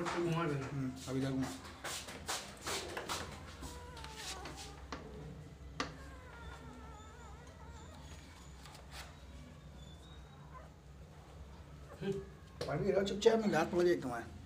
पट्टी घुमा देना। अभी इधर घुमा। पानी रहो चुपचाप, मैं हाथ पकड़ के तुम्हारे।